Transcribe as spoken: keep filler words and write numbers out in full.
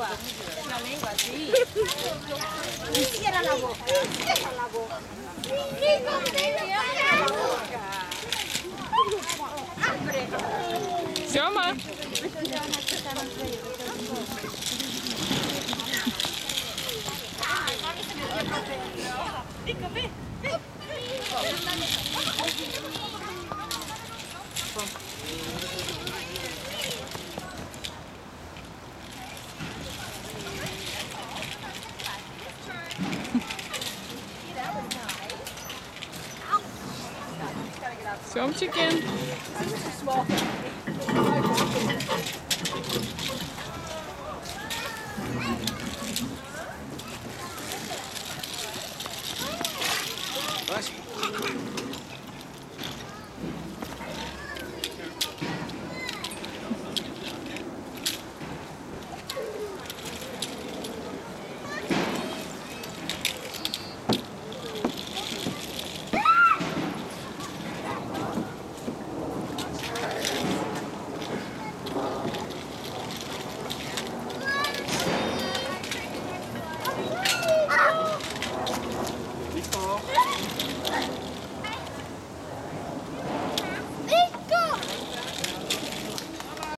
La lengua, sí. Y cierra la boca. Cierra la boca. Cierra la boca. Hambre. Сёма! Some chicken. Small.